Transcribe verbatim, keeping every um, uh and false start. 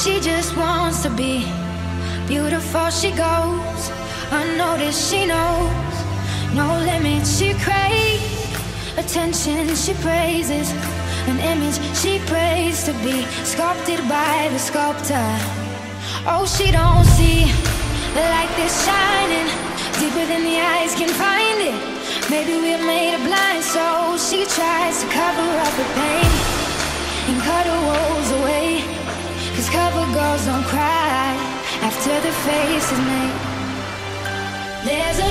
she just wants to be beautiful. She goes unnoticed, she knows no limits. She craves attention, she praises an image she prays to be sculpted by the sculptor. Oh, she don't see the light that's shining deeper than the eyes can find it. Maybe we're made of blind, so she tries to cover up the pain and cut her woes away. Cause cover girls don't cry after the face is made. There's a